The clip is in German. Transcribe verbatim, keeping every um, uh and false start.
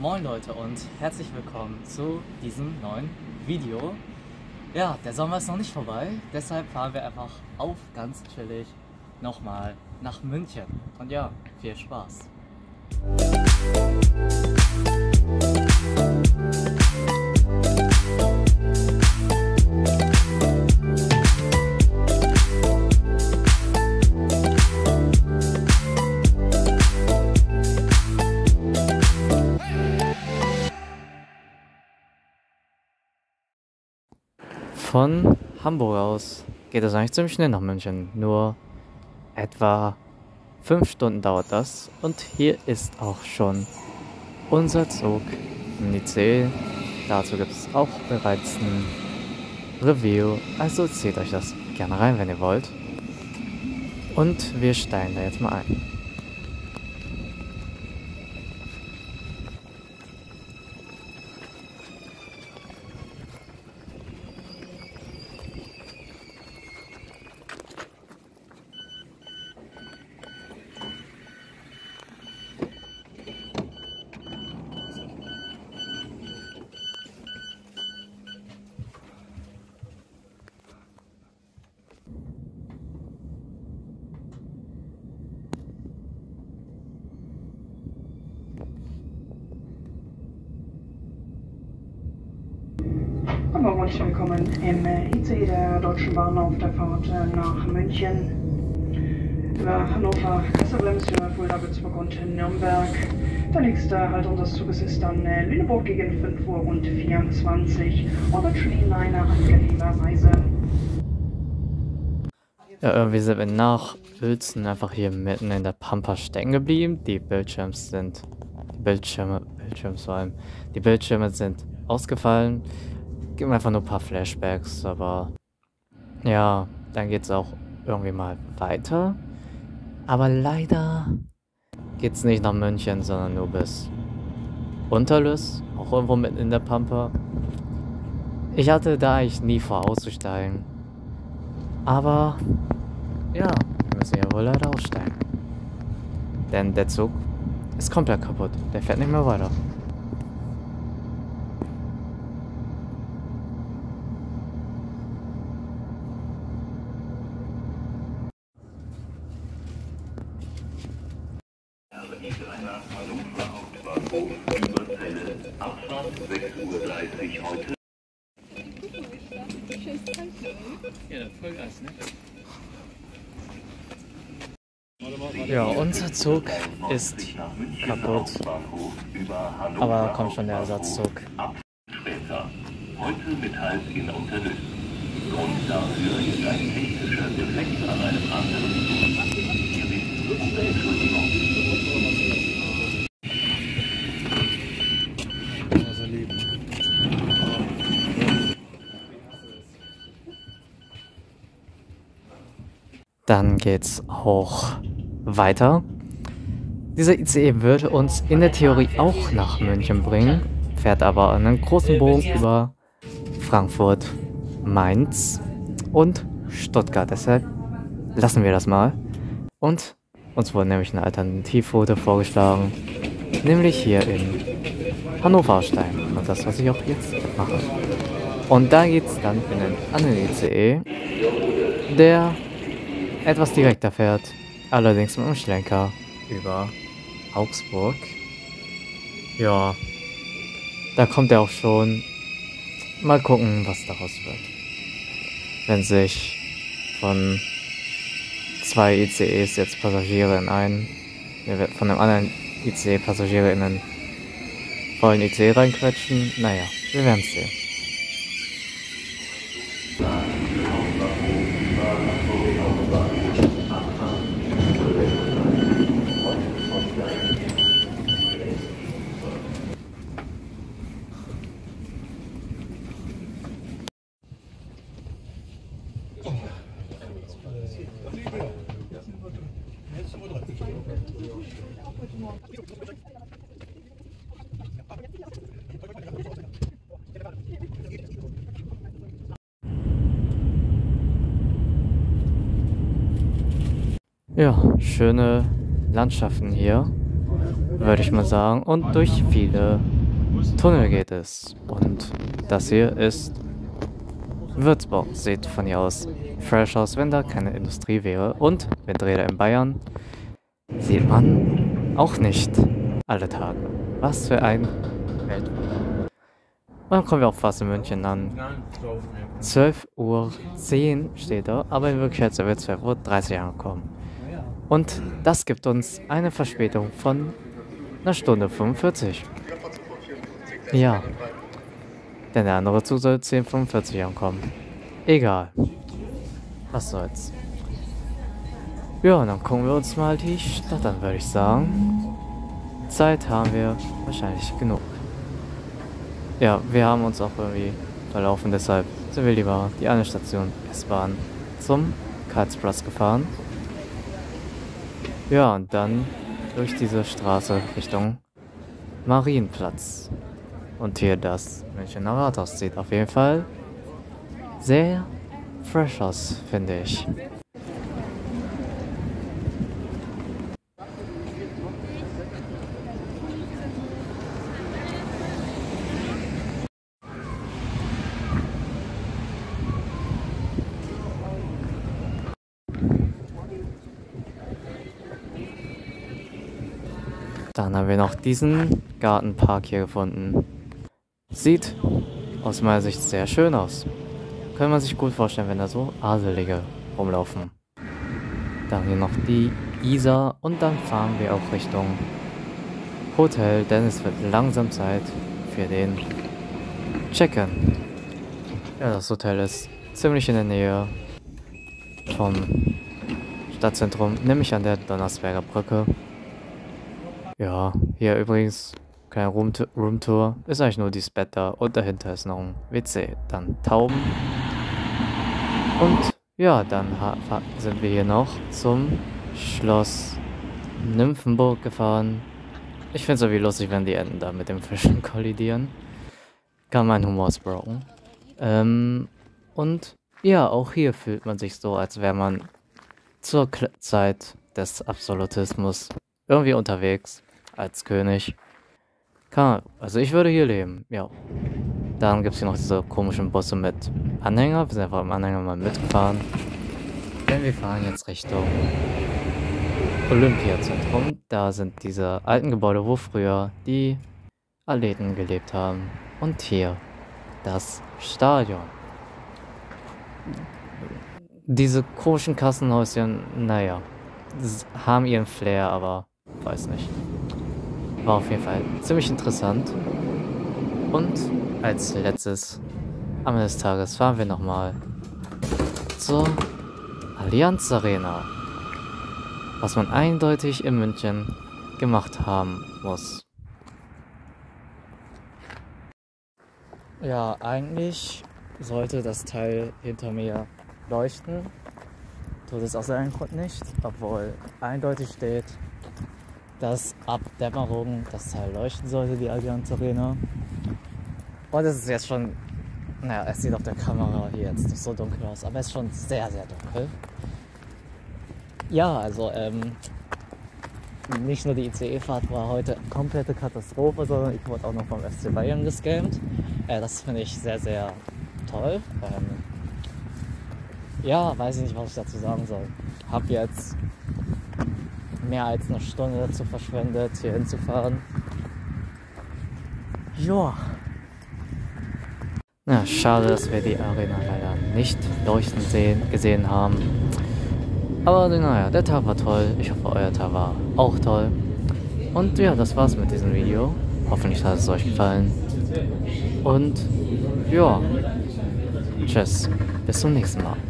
Moin Leute und herzlich willkommen zu diesem neuen Video. Ja, der Sommer ist noch nicht vorbei, deshalb fahren wir einfach auf ganz chillig nochmal nach München. Und ja, viel Spaß! Von Hamburg aus geht es eigentlich ziemlich schnell nach München, nur etwa fünf Stunden dauert das und hier ist auch schon unser Zug im I C E. Dazu gibt es auch bereits ein Review, also zieht euch das gerne rein, wenn ihr wollt. Und wir steigen da jetzt mal ein. Guten Morgen und willkommen im I C E der Deutschen Bahn auf der Fahrt nach München. Über Hannover, Kassel, Bremswil, Fulda, Würzburg und Nürnberg. Der nächste Halt unseres Zuges ist dann Lüneburg gegen fünf Uhr und vierundzwanzig. Und dann schon Ihnen eine angenehme Reise. Ja, irgendwie sind wir nach Uelzen einfach hier mitten in der Pampa stecken geblieben. Die Bildschirme sind, die Bildschirme, Bildschirme vor allem, die Bildschirme sind ausgefallen. Gibt einfach nur ein paar Flashbacks, aber ja, dann geht's auch irgendwie mal weiter. Aber leider geht's nicht nach München, sondern nur bis Unterlüss, auch irgendwo mitten in der Pampa. Ich hatte da eigentlich nie vor auszusteigen. Aber ja, wir müssen ja wohl leider aussteigen. Denn der Zug ist komplett kaputt, der fährt nicht mehr weiter. Abfahrt sechs Uhr dreißig heute. Ja, Vollgas, ne? Ja, unser Zug ist kaputt, aber kommt schon der Ersatzzug. Später. Heute mit Halt in Unterlüss. Grund dafür ist ein technischer Defekt an einem anderen Zug. Wir bitten um Entschuldigung. Dann geht's auch weiter. Dieser I C E würde uns in der Theorie auch nach München bringen, fährt aber einen großen Bogen über Frankfurt, Mainz und Stuttgart. Deshalb lassen wir das mal. Und uns wurde nämlich eine Alternativroute vorgeschlagen, nämlich hier in Hannover aussteigen. Und das, was ich auch jetzt mache. Und da geht's dann in einen anderen I C E, der etwas direkter fährt, allerdings mit einem Schlenker über Augsburg. Ja, da kommt er auch schon. Mal gucken, was daraus wird. Wenn sich von zwei I C Es jetzt Passagiere in einen, von einem anderen I C E Passagiere in einen vollen I C E reinquetschen, naja, wir werden es sehen. Ja, schöne Landschaften hier. würde ich mal sagen. Und durch viele Tunnel geht es. Und das hier ist Würzburg. Sieht von hier aus fresh aus, wenn da keine Industrie wäre. Und Windräder in Bayern sieht man auch nicht alle Tage. Was für ein Weltwunder. Und dann kommen wir auch fast in München an. zwölf Uhr zehn steht da, aber in Wirklichkeit sind wir zwölf Uhr dreißig angekommen. Und das gibt uns eine Verspätung von einer Stunde fünfundvierzig. Ja. Denn der andere Zug soll zehn Uhr fünfundvierzig ankommen. Egal. Was soll's. Ja, und dann gucken wir uns mal die Stadt an, würde ich sagen. Zeit haben wir wahrscheinlich genug. Ja, wir haben uns auch irgendwie verlaufen, deshalb sind wir lieber die eine Station S-Bahn zum Karlsplatz gefahren. Ja, und dann durch diese Straße Richtung Marienplatz. Und hier das Münchner Rathaus sieht auf jeden Fall sehr fresh aus, finde ich. Dann haben wir noch diesen Gartenpark hier gefunden. Sieht aus meiner Sicht sehr schön aus. Kann man sich gut vorstellen, wenn da so Adelige rumlaufen. Dann hier noch die Isar und dann fahren wir auch Richtung Hotel, denn es wird langsam Zeit für den Check-in. Ja, das Hotel ist ziemlich in der Nähe vom Stadtzentrum, nämlich an der Donnersberger Brücke. Ja, hier übrigens keine Roomtour, ist eigentlich nur dieses Bett da und dahinter ist noch ein W C. Dann Tauben. Und ja, dann sind wir hier noch zum Schloss Nymphenburg gefahren. Ich finde es irgendwie lustig, wenn die Enten da mit dem Fischen kollidieren. Kann mein Humor ist broken. Ähm, und ja, auch hier fühlt man sich so, als wäre man zur K- Zeit des Absolutismus irgendwie unterwegs als König. Kann, also ich würde hier leben, ja. Dann gibt es hier noch diese komischen Busse mit Anhänger. Wir sind einfach im Anhänger mal mitgefahren. Denn wir fahren jetzt Richtung Olympiazentrum. Da sind diese alten Gebäude, wo früher die Athleten gelebt haben. Und hier das Stadion. Diese komischen Kassenhäuschen, naja, haben ihren Flair, aber weiß nicht. War auf jeden Fall ziemlich interessant. Und als letztes am Ende des Tages fahren wir nochmal zur Allianz Arena. Was man eindeutig in München gemacht haben muss. Ja, eigentlich sollte das Teil hinter mir leuchten. Tut es aus irgendeinem Grund nicht, obwohl eindeutig steht, dass ab Dämmerung das Teil leuchten sollte, die Allianz Arena. Und es ist jetzt schon, naja, es sieht auf der Kamera hier jetzt nicht so dunkel aus, aber es ist schon sehr, sehr dunkel. Ja, also, ähm, nicht nur die I C E-Fahrt war heute komplette Katastrophe, sondern ich wurde auch noch vom F C Bayern gescammt. Äh, das finde ich sehr, sehr toll. Ähm, ja, weiß ich nicht, was ich dazu sagen soll. Hab jetzt mehr als eine Stunde dazu verschwendet, hier hinzufahren. Joa. Na, schade, dass wir die Arena leider nicht leuchten sehen, gesehen haben. Aber naja, der Tag war toll. Ich hoffe, euer Tag war auch toll. Und ja, das war's mit diesem Video. Hoffentlich hat es euch gefallen. Und ja, tschüss. Bis zum nächsten Mal.